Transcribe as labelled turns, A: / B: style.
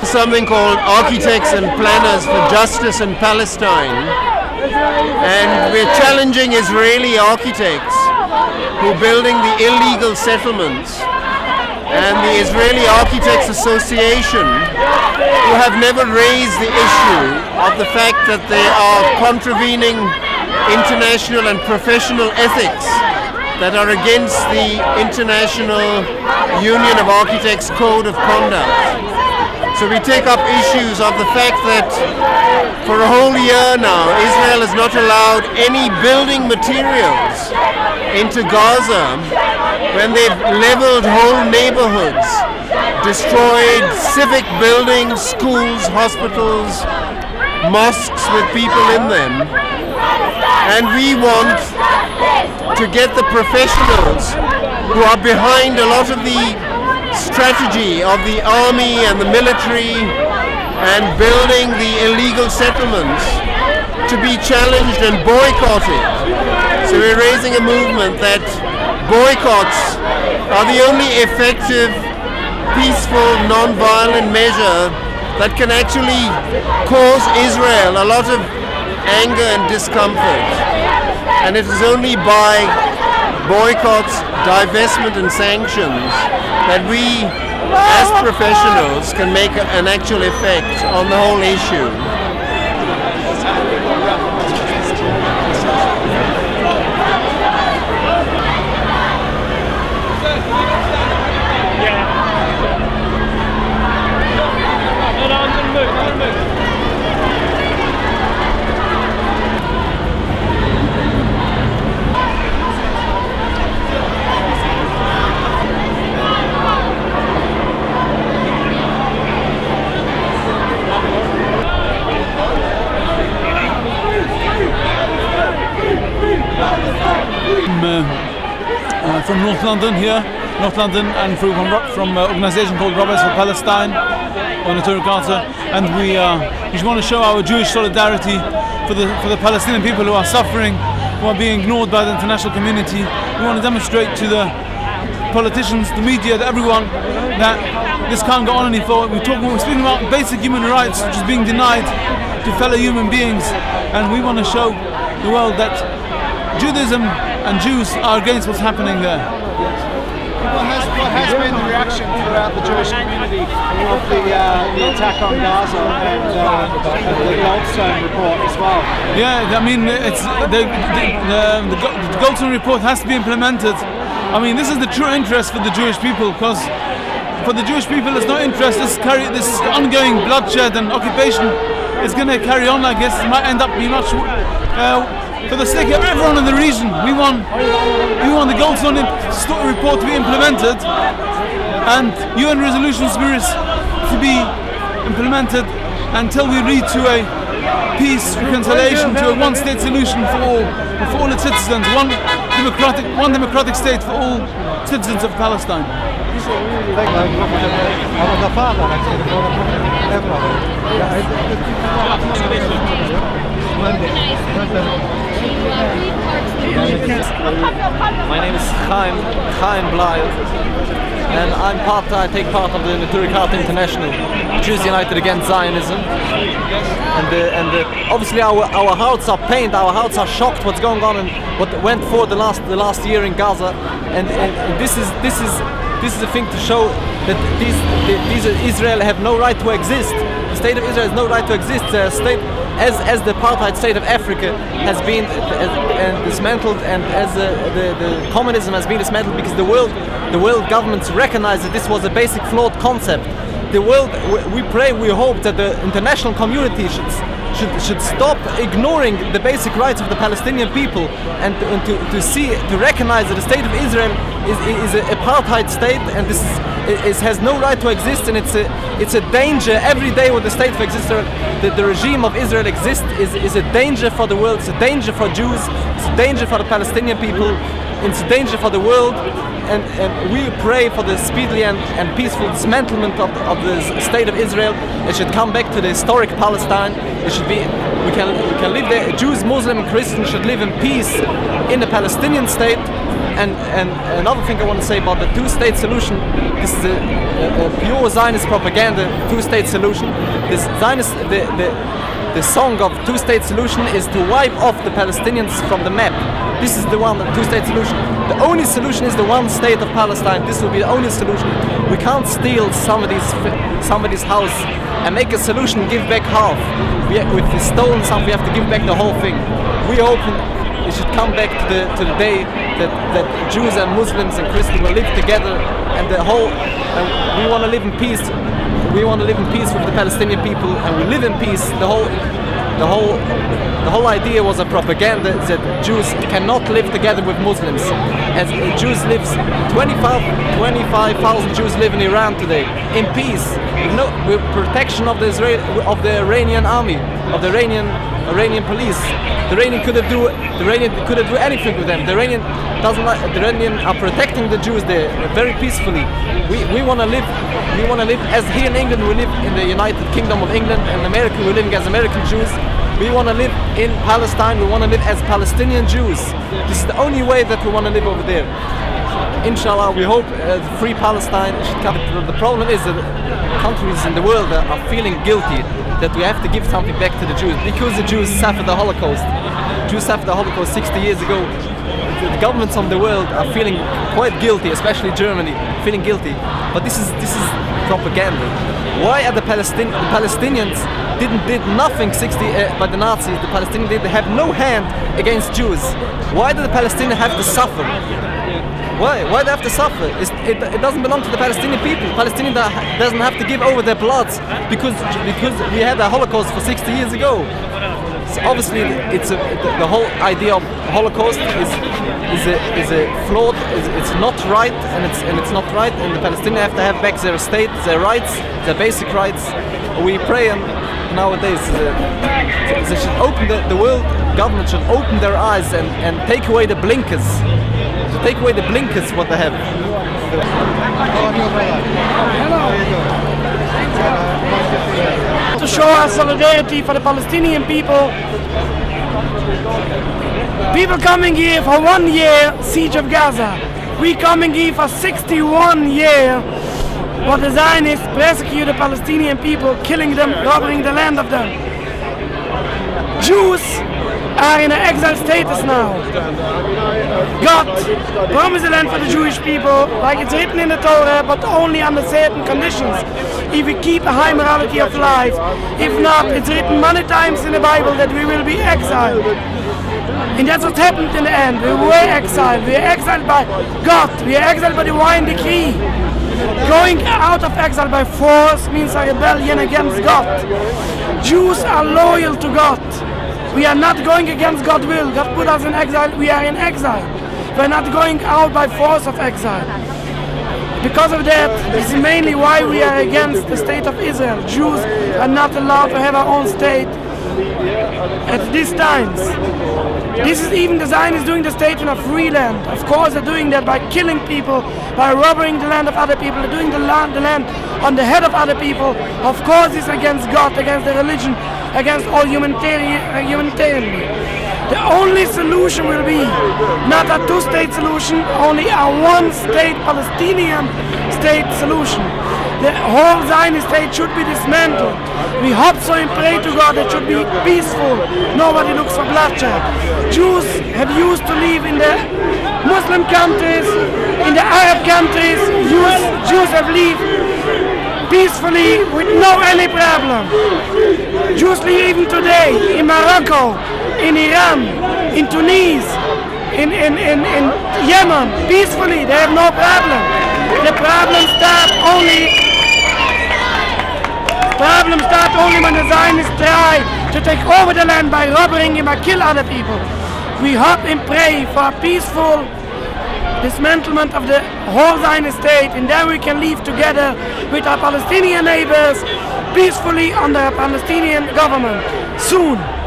A: something called Architects and Planners for Justice in Palestine, and we're challenging Israeli architects who are building the illegal settlements and the Israeli Architects Association, who have never raised the issue of the fact that they are contravening international and professional ethics that are against the International Union of Architects Code of Conduct. So we take up issues of the fact that for a whole year now, Israel has not allowed any building materials into Gaza when they've leveled whole neighborhoods, destroyed civic buildings, schools, hospitals, mosques with people in them. And we want to get the professionals who are behind a lot of the strategy of the army and the military and building the illegal settlements to be challenged and boycotted. So we're raising a movement that boycotts are the only effective, peaceful, non-violent measure that can actually cause Israel a lot of anger and discomfort. And it is only by boycotts, divestment and sanctions that we as professionals can make an actual effect on the whole issue.
B: From North London here, North London, and from an organisation called Robots for Palestine on the Torah Gaza, and we just want to show our Jewish solidarity for the Palestinian people who are suffering, who are being ignored by the international community. We want to demonstrate to the politicians, the media, everyone, that this can't go on any further. We're speaking about basic human rights which is being denied to fellow human beings, and we want to show the world that Judaism and Jews are against what's happening there.
C: What has been the reaction throughout the Jewish community of the attack on Gaza and the Goldstone report as well?
B: Yeah, I mean, it's the Goldstone report has to be implemented. I mean, this is the true interest for the Jewish people, because for the Jewish people, there's no interest. This ongoing bloodshed and occupation is going to carry on like this. It might end up being much. For the sake of everyone in the region, we want the Goldstone report to be implemented and UN resolutions to be implemented until we lead to a peace, reconciliation, to a one-state solution for all its citizens, one democratic state for all citizens of Palestine.
D: My name is Chaim Blythe, and I take part of the Neturei Karta International, Jews United Against Zionism, and obviously our hearts are pained, our hearts are shocked what's going on and what went for the last year in Gaza, and this is a thing to show that Israel have no right to exist. The state of Israel has no right to exist. The state, as the apartheid state of Africa has been dismantled, and as the communism has been dismantled, because the world governments recognize that this was a basic flawed concept. The world, we pray, we hope that the international community should stop ignoring the basic rights of the Palestinian people, and to recognize that the state of Israel is an apartheid state, and this has no right to exist, and it's a danger every day when the state of Israel, the regime of Israel exists, is a danger for the world. It's a danger for Jews, it's a danger for the Palestinian people, it's a danger for the world, and we pray for the speedily and peaceful dismantlement of the state of Israel. It should come back to the historic Palestine. We we can live there. Jews, Muslim, and Christians should live in peace in the Palestinian state. And another thing I want to say about the two-state solution, this is a pure Zionist propaganda, two-state solution. This Zionist, the song of two-state solution is to wipe off the Palestinians from the map. This is the one, the two-state solution. The only solution is the one state of Palestine. This will be the only solution. We can't steal somebody's house and make a solution, give back half. If we stolen something, we have to give back the whole thing. We hope it should come back to the day that Jews and Muslims and Christians will live together, and we want to live in peace. We want to live in peace with the Palestinian people, and we live in peace. The whole idea was a propaganda that Jews cannot live together with Muslims. As Jews lives, 25,000 Jews live in Iran today in peace, with protection of the Iranian army, of the Iranian police. The Iranian couldn't do anything with them. The Iranian are protecting the Jews there very peacefully. We want to live as here in England. We live in the United Kingdom of England, and America we're living as American Jews. We want to live in Palestine. We want to live as Palestinian Jews. This is the only way that we want to live over there. Inshallah, we hope free Palestine should come. The problem is that countries in the world are feeling guilty that we have to give something back to the Jews because the Jews suffered the Holocaust. Jews suffered the Holocaust 60 years ago. The governments of the world are feeling quite guilty, especially Germany, feeling guilty. But this is propaganda. Why are the Palestinians did nothing by the Nazis? The Palestinians did have no hand against Jews. Why do the Palestinians have to suffer? Why do they have to suffer? It doesn't belong to the Palestinian people. Palestinians doesn't have to give over their bloods because we had a Holocaust for 60 years ago. So obviously, the whole idea of Holocaust is a flawed. It's not right, and it's not right. And the Palestinians have to have back their state, their rights, their basic rights. We pray, and nowadays they should open the world government should open their eyes and take away the blinkers. To take away the blinkers what they have.
E: To show our solidarity for the Palestinian people. People coming here for 1 year siege of Gaza. We coming here for 61 years. What the Zionists persecute the Palestinian people, killing them, robbing the land of them. Jews are in an exile status now. God promised the land for the Jewish people, like it's written in the Torah, but only under certain conditions. If we keep a high morality of life. If not, it's written many times in the Bible that we will be exiled. And that's what happened in the end. We were exiled. We were exiled by God. We were exiled by the divine decree. Going out of exile by force means a rebellion against God. Jews are loyal to God. We are not going against God's will. God put us in exile. We are in exile. We are not going out by force of exile. Because of that, this is mainly why we are against the state of Israel. Jews are not allowed to have our own state at these times. This is even the Zionists doing the statement of free land. Of course they're doing that by killing people, by robbing the land of other people, they're doing the land on the head of other people. Of course it's against God, against the religion, against all humanitarian. The only solution will be not a two-state solution, only a one-state Palestinian state solution. The whole Zionist state should be dismantled. We hope so and pray to God that it should be peaceful. Nobody looks for bloodshed. Jews have used to live in the Muslim countries, in the Arab countries. Jews have lived peacefully with no any problem. Jews live even today in Morocco, in Iran, in Tunisia, in Yemen, peacefully. They have no problem. The problem starts only when the Zionists try to take over the land by robbing him or kill other people. We hope and pray for a peaceful dismantlement of the whole Zionist state, and then we can live together with our Palestinian neighbors peacefully under a Palestinian government soon.